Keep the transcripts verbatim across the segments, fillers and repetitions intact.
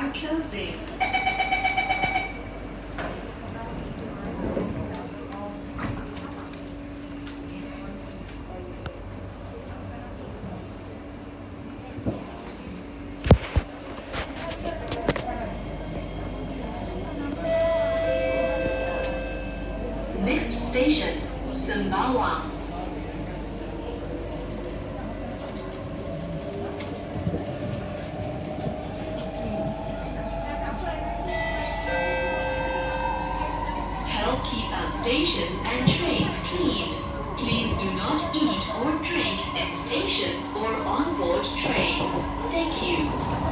are closing. Next station, Sembawang. Help keep our stations and trains clean. Please do not eat or drink in stations or onboard trains. Thank you.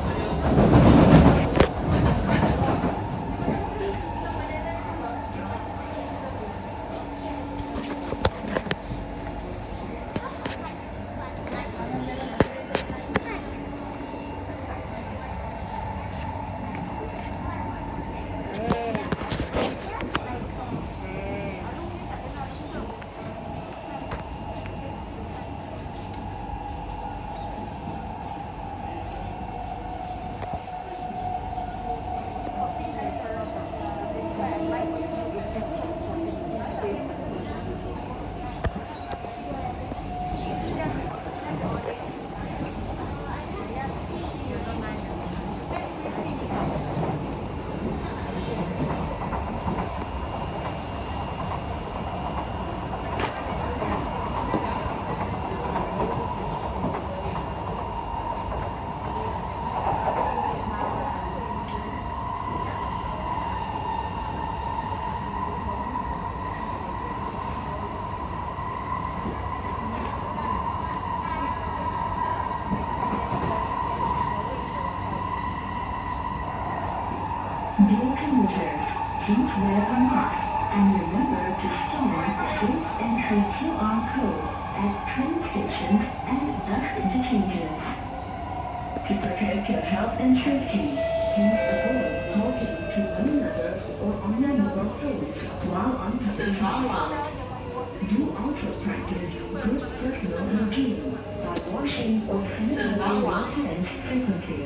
Dear commuters, please wear a mask and remember to scan the Safe Entry Q R code at train stations and bus interchanges. To protect your health and safety, please avoid talking to one another or on your mobile phones while on public transport. Do also practice good personal hygiene by washing or sanitizing your hands frequently.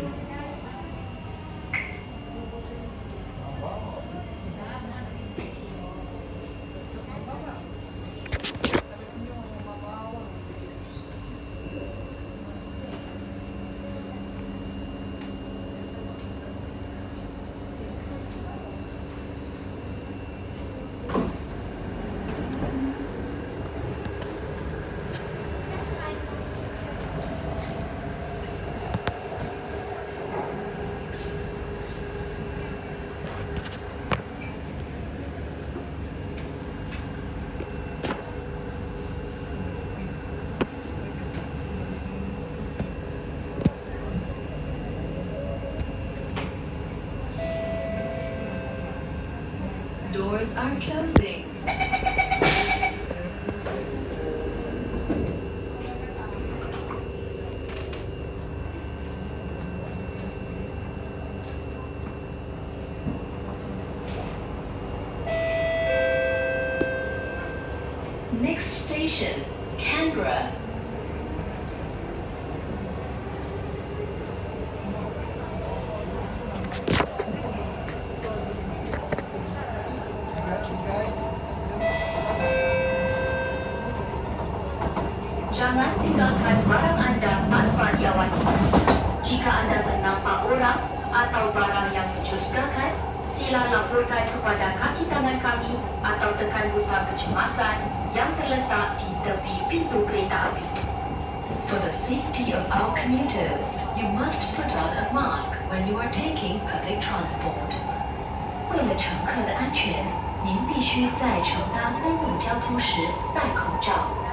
Doors are closing. Next station, Canberra. Jangan tinggalkan barang anda tanpa diawasi. Jika anda ternampak orang atau barang yang mencurigakan, sila laporkan kepada kaki tangan kami atau tekan butang kecemasan yang terletak di tepi pintu kereta api. For the safety of our commuters, you must put on a mask when you are taking public transport. 为了乘客的安全，您必须在乘搭公共交通时戴口罩。